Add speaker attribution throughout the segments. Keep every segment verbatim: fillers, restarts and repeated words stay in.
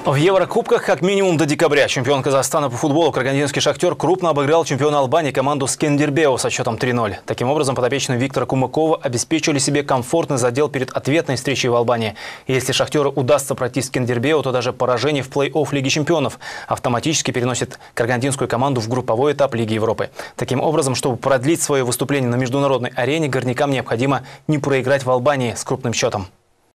Speaker 1: В Еврокубках как минимум до декабря чемпион Казахстана по футболу карагандинский «Шахтер» крупно обыграл чемпиона Албании команду Скандербео со счетом три ноль. Таким образом, подопечные Виктора Кумыкова обеспечили себе комфортный задел перед ответной встречей в Албании. И если «Шахтеру» удастся пройти Скандербео, то даже поражение в плей-офф Лиги чемпионов автоматически переносит карагандинскую команду в групповой этап Лиги Европы. Таким образом, чтобы продлить свое выступление на международной арене, горнякам необходимо не проиграть в Албании с крупным счетом.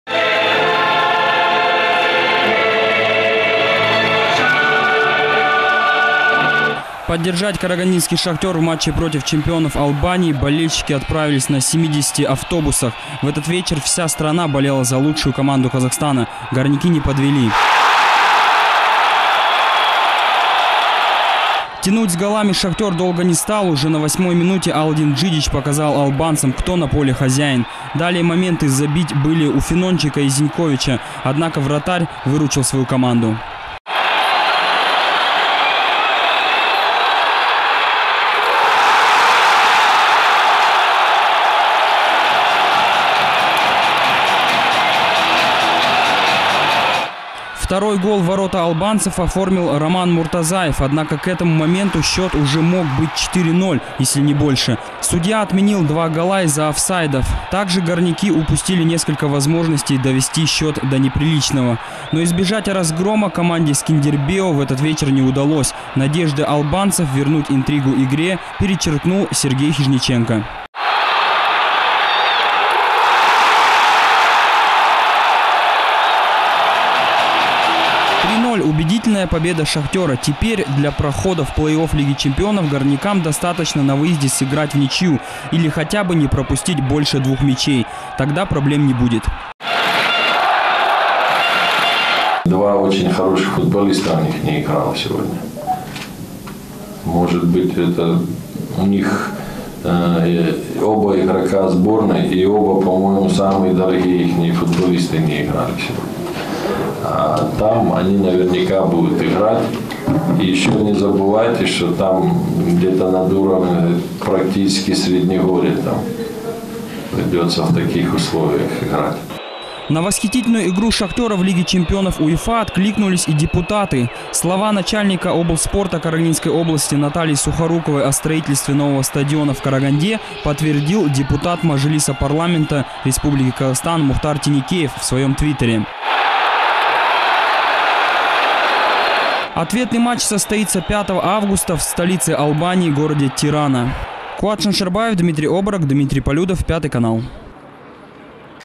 Speaker 2: Поддержать карагандинский «Шахтер» в матче против чемпионов Албании болельщики отправились на семидесяти автобусах. В этот вечер вся страна болела за лучшую команду Казахстана. Горняки не подвели. Тянуть с голами «Шахтер» долго не стал. Уже на восьмой минуте Алдин Джидич показал албанцам, кто на поле хозяин. Далее моменты забить были у Фенончика и Зиньковича. Однако вратарь выручил свою команду. Второй гол в ворота албанцев оформил Роман Муртазаев, однако к этому моменту счет уже мог быть четыре ноль, если не больше. Судья отменил два гола из-за офсайдов. Также горняки упустили несколько возможностей довести счет до неприличного. Но избежать разгрома команде Скандербео в этот вечер не удалось. Надежды албанцев вернуть интригу игре перечеркнул Сергей Хижниченко. Убедительная победа «Шахтера». Теперь для прохода в плей-офф Лиги чемпионов горнякам достаточно на выезде сыграть в ничью или хотя бы не пропустить больше двух мячей. Тогда проблем не будет.
Speaker 3: Два очень хороших футболиста у них не играло сегодня. Может быть, это у них э, оба игрока сборной и оба, по-моему, самые дорогие их футболисты не играли сегодня. А там они наверняка будут играть. И еще не забывайте, что там где-то над уровнем практически Среднегорья там придется в таких условиях играть.
Speaker 2: На восхитительную игру «Шахтера» в Лиге чемпионов УЕФА откликнулись и депутаты. Слова начальника облспорта Карагандинской области Натальи Сухоруковой о строительстве нового стадиона в Караганде подтвердил депутат Мажилиса парламента Республики Казахстан Мухтар Тинекеев в своем твиттере. Ответный матч состоится пятого августа в столице Албании, городе Тирана. Куат Шаншарбаев, Дмитрий Оборок, Дмитрий Полюдов, Пятый канал.